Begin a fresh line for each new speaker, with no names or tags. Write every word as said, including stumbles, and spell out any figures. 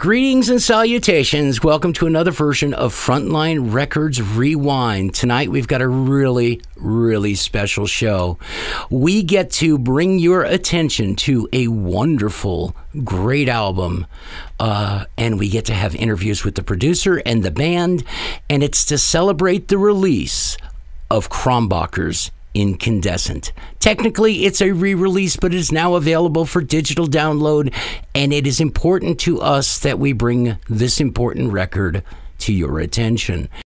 Greetings and salutations. Welcome to another version of Frontline Records Rewind. Tonight we've got a really, really special show. We get to bring your attention to a wonderful, great album. Uh, and we get to have interviews with the producer and the band. And it's to celebrate the release of Crumbacher's Incandescent. Technically, it's a re-release, but it is now available for digital download, and it is important to us that we bring this important record to your attention.